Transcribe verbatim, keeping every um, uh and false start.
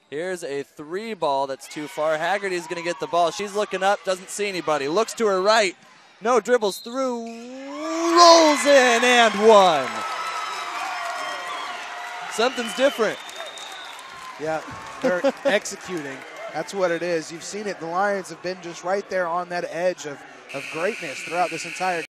Here's a three ball that's too far. Hagerty's going to get the ball. She's looking up, doesn't see anybody. Looks to her right. No, dribbles through. Rolls in and one. Something's different. Yeah, they're executing. That's what it is. You've seen it. The Lions have been just right there on that edge of, of greatness throughout this entire